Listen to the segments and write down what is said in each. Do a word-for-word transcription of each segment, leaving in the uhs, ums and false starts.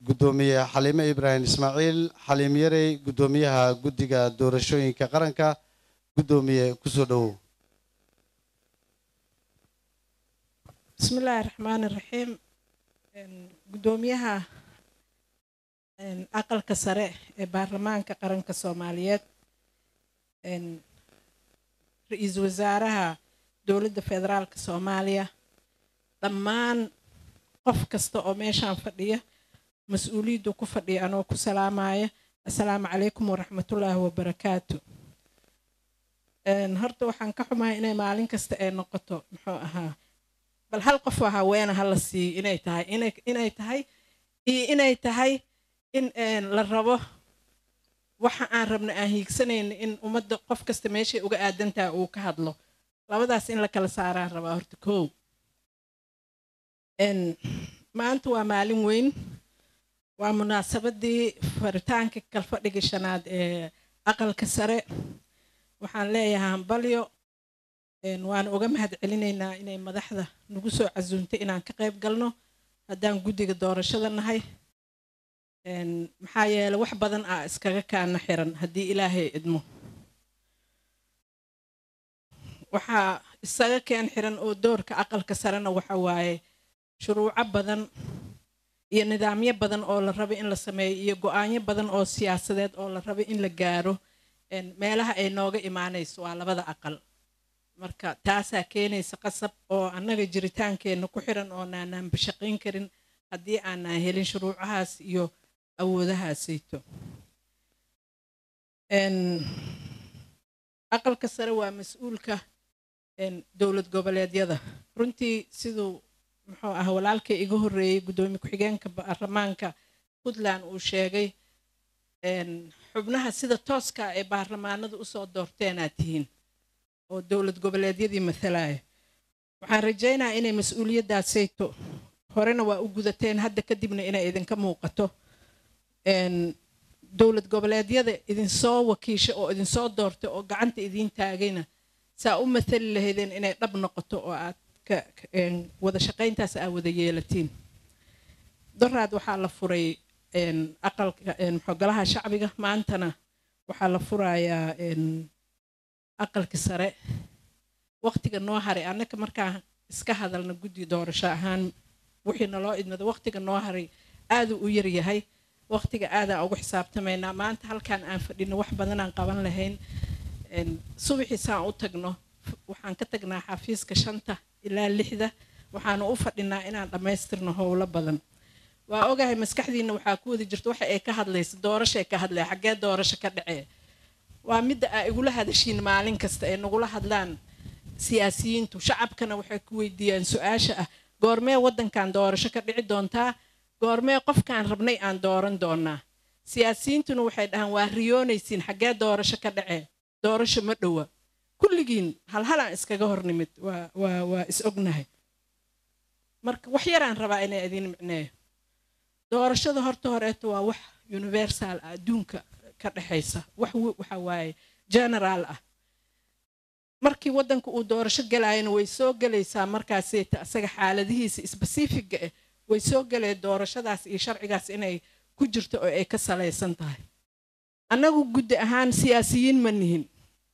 gudoomiye Xaliime Ibrahim Ismaaciil Xaliim Yarey gudoomiyaha guddiga doorashooyinka qaranka gudoomiye ku soo dhawow. bismillaahi raxmaani raxiim. gudoomiyaha aqalka sare ee baarlamaanka qaranka Soomaaliyeed, ra'iisul wasaaraha dowladda federaalka Soomaaliya, dhammaan qof kasta oo meeshaan fadhiya mas'uuliyaddu ku fadhiya anoo ku salaamaya assalaamu calaykum waraxmatullaahi wabarakaatu. horta waxaan ka xumahay inay maalin kasta ay noqoto muxuu ahaa bal hal qof oo haweena hala sii inay tahay inay inay tahay iyo inay tahay in la rabo waxa aan rabna aan hiigsanayno in ummadda qof kasta meeshay uga aadantaa uu ka hadlo. labadaas in la kala saaraan rabaa horta koow. maanta waa maalin weyn, waa munaasabadii faritaanka kalfadhiga shanaad ee aqalka sare. waxaan leeyahay hambalyo, waan uga mahadcelinaynaa inay madaxda nagu soo casuuntay inaan ka qayb galno haddaan guddiga doorashada nahay. maxaa yeelay wax badan ah iskaga kaana xiran haddii ilaahay idmo. waxaa isaga keen xiran oo doorka aqalka sarena waxa waaye shuruuco badan iyo nidaamyo badan oo la rabo in la sameeyo iyo go'aanyo badan oo siyaasadeed oo la rabo in la gaaro meelaha ay nooga imaanayso waa labada aqal. marka taasaa keenaysa qasab oo annaga jiritaankeenna ku xiran oo naanaan bashaqayn karin haddii aanaan helin shuruucahaas iyo awoodahaasayto. aqalka sare waa mas-uulka dowlad goboleedyada. runtii siduu muxuu ah walaalkay iga horreeyay gudoomiye ku-xigeenka baarlamaanka Puntland uu sheegay, xubnaha sida tooska ee baarlamaanadu u soo doorteen aad tihiin oo dowlad goboleedyadii mathalaya. waxaan rajaynayaa inay mas'uuliyaddaasayto horena waa u gudateen, hadda kadibna inay idinka muuqato. dowlad goboleedyada idin soo wakiisha oo idin soo doortay oo gacanta idin taagayna saa u mathali lahaydeen inay dhab noqoto oo aad ka wada shaqayntaas aad wada yeelatiin. doraad waxaa la furay aqalka xogolaha shacbiga, maantana waxaa la furayaa aqalka sare. waqtiga noo haray annaka markaan iska hadalna guddi doorasho ahaan wixii naloo idmada waqtiga noo haray aad u yar yahay. waqtiga aadaan ugu xisaabtamaynaa. maanta halkaan aan fadhino wax badan aan qaban lahayn. subaxii saan u tagno waxaan ka tagnaa xafiiska shanta ilaa lixda, waxaanu u fadhinaa inaan dhammaystirno howlo badan. waa ogahay maskaxdiina waxaa ku wada jirta waxa ay ka hadlaysa doorashay ka hadlaya, xaggee doorasho ka dhacee. waa midda ay igula hadashiin maalin kasta ay nagula hadlaan siyaasiyiintu. shacabkana waxay ku weydiiyaan su-aasha ah goormee waddankan doorasho ka dhici doontaa, goormee qofkaan rabnay aan dooran doonaa. siyaasiyiintuna waxay dhahaan waa riyoonaysiin, xaggee doorasho ka dhacee, doorasho ma dhowa. kulligiin halhalaan iskaga hor nimid, waa waa waa is ognahay. marka wax yaraan rabaa inay idin micneeyo. doorashada horta horeeto waa wax universal ah, adduunka ka dhaxaysa, wax waxa waaye general ah. markii waddanka uu doorasho galaayana way soo galaysaa markaasayta asaga xaaladihiisa specific ah way soo galee doorashadaas iyo sharcigaas inay ku jirto oo ay ka salaysan tahay. annagu guddi ahaan siyaasiyiin ma nihin.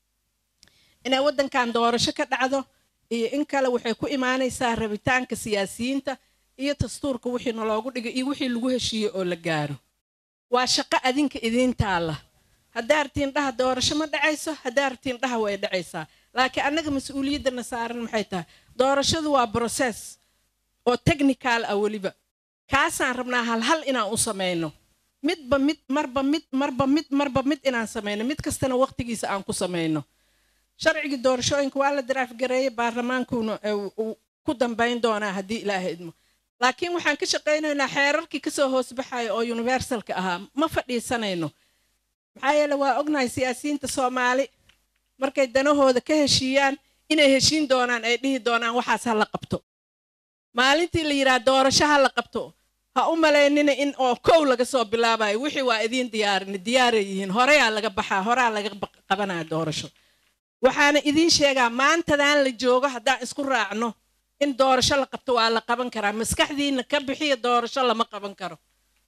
inay waddankan doorasho ka dhacdo iyo in kale waxay ku imaanaysaa rabitaanka siyaasiyiinta iyo dastuurka wixii naloogu dhigay iyo wixii lagu heshiiyey oo la gaaro. waa shaqo adinka idin taala. haddaa artiin dhaha doorasho ma dhacayso, haddaa artiin dhaha way dhacaysaa. laakiin annaga mas'uuliyadana saaran maxay tahay? doorashadu waa process oo technical ah weliba. kaasaan rabnaa hal hal inaan u samayno. midba mid marba mid marba mid marba mid inaan samayno, mid kastana waqtigiisa aan ku samayno. sharciga doorashooyinka waa la draft gareeyay, baarlamaankuna ku dambayn doonaa haddii ilaahay idmo. laakiin waxaan ka shaqaynaynaa xeerarkii ka soo hoos baxaya oo universalka ahaa ma fadhiisanayno. maxaa yeelay waa ognahay siyaasiyiinta Soomaali markay danahooda ka heshiiyaan inay heshiin doonaan, ay dhihi doonaan waxaas ha la qabto. maalintii la yiraahdo doorasho ha la qabto, ha u maleynina in oo kow laga soo bilaabayo wixii waa idin diyaarin diyaaray yihiin, horeyaa laga baxaa, horaa laga qabanaa doorasho. waxaana idin sheegaa maantadan la joogo haddaan isku raacno in doorasho la qabto waa la qaban karaa. maskaxdiina ka bixiya doorasho lama qaban karo.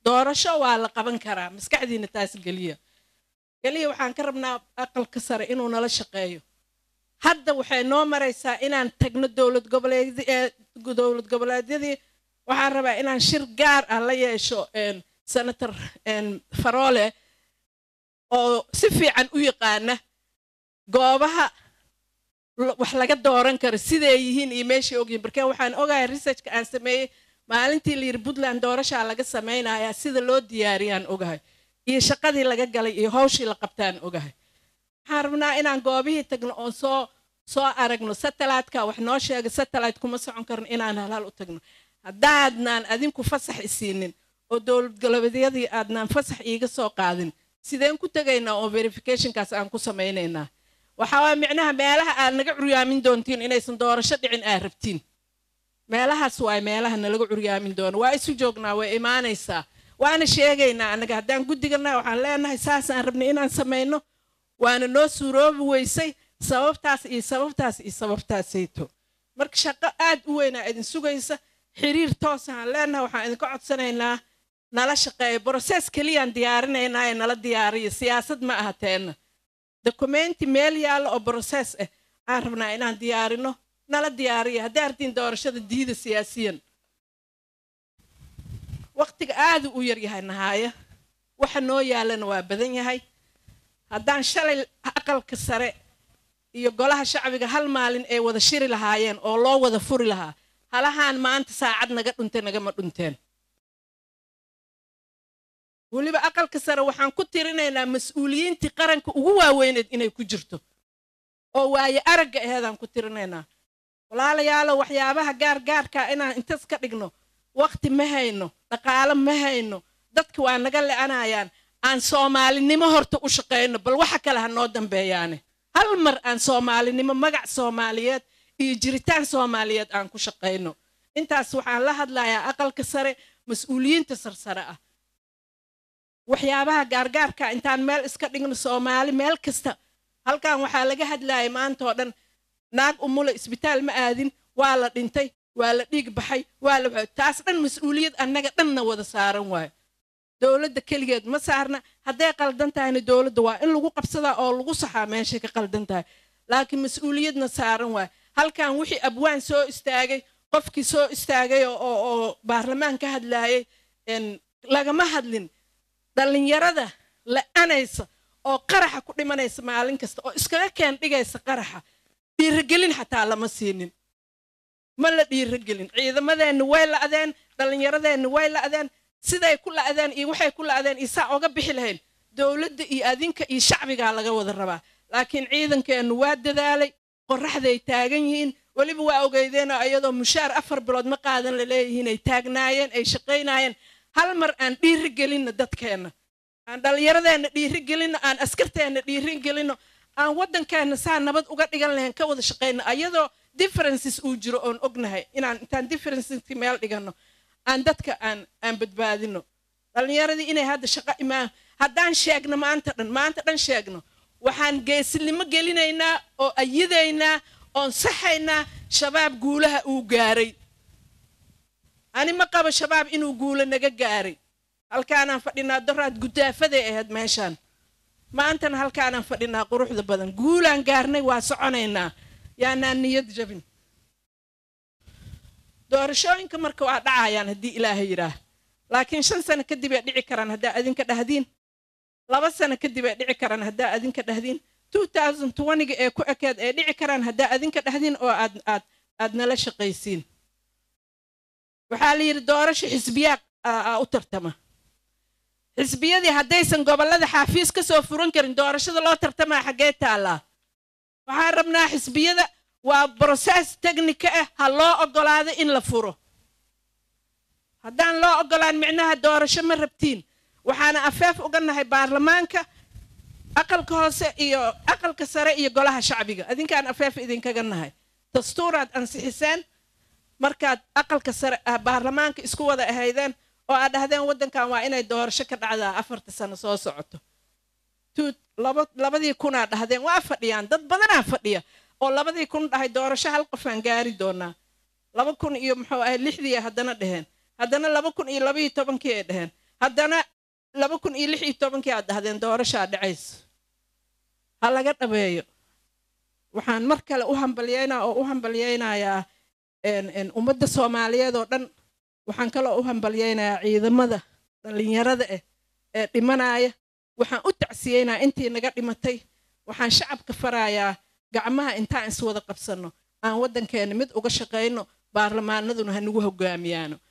doorasho waa la qaban karaa maskaxdiina taas geliya geliya waxaan ka rabnaa aqalka sare inuu nala shaqeeyo hadda waxay noo maraysaa inaan tagno dowlad goboleed ee dowlad goboleedyadii waxaan rabaa inaan shir gaar ah la yeesho een senator een Farole oo si fiican u yaqaana goobaha wax laga dooran karo sidee yihiin iyo meeshii ogyihiin marka waxaan ogahay researchka aan sameeyay maalintii la yiri Puntland doorasho laga sameeynayaa sida loo diyaariyaan ogahay iyo shaqadii laga galay iyo hawshii la qabtaan ogahay waxaan rabnaa inaan goobihii tagno oo soo soo aragno satellite-ka wax noo sheegay satellite kuma socon karno inaan halal u tagno haddaadnaan adinku fasax isiinin oo dowlad goboleedyadii aadnaan fasax iiga soo qaadin sideen ku tagaynaa oo verification-kaas aan ku sameynaynaa waxa waa micnaha meelaha aad naga curyaamin doontiin inaysan doorasho dhicin aad rabtiin meelahaas waa meelaha nalaga curyaamin doono waa isu joognaa way imaanaysaa waana sheegaynaa anaga haddaan guddigana waxaan leenahay saas aan rabnay inaan sameyno waana noo suuroobi weysay sababtaas iyo sababtaas iyo sababtaasayto marka shaqo aad u weyn idin sugaysa xiriir toos ah leenahay waxaan idin ka codsanaynaa nala shaqeeyo process kaliya aan diyaarinaynaa ee nala diyaariyo siyaasad ma aha teena documenti meel yaalo oo process ah aan rabnaa inaan diyaarino nala diyaariyo haddii artiin doorashada diida siyaasiyan waqtiga aad u yar yahay nahaaya waxa noo yaalana waa badan yahay haddaan shalay aqalka sare iyo golaha shacbiga hal maalin ay wada shiri lahaayeen oo loo wada furi lahaa halahaan maanta saacad naga dhuntay nagama dhunteen waliba aqalka sare waxaan ku tirinaynaa mas'uuliyiintii qaranka ugu waaweyneed inay ku jirto oo waaye aragga aheedaan ku tirinaynaa walaalayaal waxyaabaha gaar gaarka inaan intaas ka dhigno waqti ma hayno dhaqaale ma hayno dadku waa naga leeanayaan aan Soomaalinimo horta u shaqeyno bal waxa kale ha noo dambeeyaane hal mar aan Soomaalinimo magac Soomaaliyeed iyo jiritaan Soomaaliyeed aan ku shaqeyno intaas waxaan la hadlayaa aqalka sare mas'uuliyiinta sarsare ah waxyaabaha gaar gaarka intaan meel iska dhigno Soomaali meel kasta halkaan waxaa laga hadlaayay maanta oo dhan naag umula isbitaal ma aadin waa la dhintay waa la dhiig baxay waa la taas dhan mas'uuliyad annaga dhanna wada saaran waay dawladda kaligeed ma saarna haday qaldan tahayna dawladda waa in lagu qabsadaa oo lagu saxaa meesha ka qaldan tahay laakiin mas'uuliyadna saaran waay halkaan wixii abwaan soo istaagay qofkii soo istaagay oo oo baarlamaan ka hadlaayay in lagama hadlin dhalinyarada la anaysa oo qaraxa ku dhimanaysa maalin kasta oo iskaga keen dhigaysa qaraxa dhiirigelin xataa lama siinin ma la dhiirigelin ciidamadeena way la adeen dhalinyaradeena way la adeen siday ku la adeen iyo waxay ku la adeen isa oga bixi lahayn dawladda iyo adinka iyo shacbiga laga wada rabaa laakiin ciidankeenu waa dadaalay qorraxday taagan yihiin waliba waa ogeydeen ayadoo mushaar afar bilood ma qaadan la leeyihiin ay taagnaayeen ay shaqeynayeen hal mar aan dhiirigelin dadkeena aan dhalinyaradeena dhiirigelin aan askarteena dhiirigelin aan wadankeena saa nabad uga dhigan lahayn ka wada shaqeyna ayadoo differences uu jiro oon ognahay inaan intaan differences meel dhigano aan dadka aan aan badbaadino dhalinyaradii inay hadda shaqo imaan haddaan sheegno maanta dhan maanta dhan sheegno waxaan geesinimo gelinaynaa oo ayidaynaa oon saxaynaa shabaab guulaha uu gaaray ani ma qabo shabaab inuu guulo naga gaaray halkaanaan fadhinaa daraad gudaafaday ahayd meeshaan maantana halkaanaan fadhinaa quruxda badan guulaan gaarnay waa soconaynaa yaanaan niyad jabin doorashooyinka marka waa dhacayaan haddii ilaahay yiraah laakiin shan sano kadib ay dhici karaan haddaa adinka dhahdiin laba sano kadib ay dhici karaan haddaa adinka dhahdiin two thousand twenty ee ku ekeed ay dhici karaan haddaa adinka dhahdiin oo aad aad aad nala shaqaysiin waxaa la yiri doorasho xisbiyaad u tartama xisbiyadii haddaysan gobolada xaafiis ka soo furan karin doorashada loo tartamaa xagee taalaa waxaan rabnaa xisbiyada waa process technique ah ha loo ogolaado in la furo haddaan loo ogolaan micnaha doorasho ma rabtiin waxaana afeef uga nahay baarlamaanka aqalka hoose iyo aqalka sare iyo golaha shacbiga adinkaan afeef idinkaga nahay dastuuraad ansixiseen markaad aqalka sare baarlamaanka isku wada ahaydeen oo aad dhahdeen wadankan waa inay doorasho ka dhacdaa afarta sano soo socoto labadii kun aad dhahdeen waa fadhiyaan dad badanaa fadhiya oo labadii kun dhahay doorasho hal qof aan gaari doonaa laba kun iyo muxuu ahay lixdii haddana dhaheen haddana laba kun iyo laba iyo tobankii ay dhaheen haddana laba kun iyo lix iyo tobankii aad dhahdeen doorashaa dhacayso ha laga dhabeeyo waxaan mar kale u hambalyeynaa oo u hambalyeynayaa ummadda Soomaaliyeed oo dhan waxaan kale u hambalyeynayaa ciidamada dhalinyarada ah ee dhimanaya waxaan u tacsiyeynaa intii naga dhimatay waxaan shacabka farayaa gacmaha intaan is wada qabsano aan wadankeena mid uga shaqeyno baarlamaanaduna ha nagu hogaamiyaan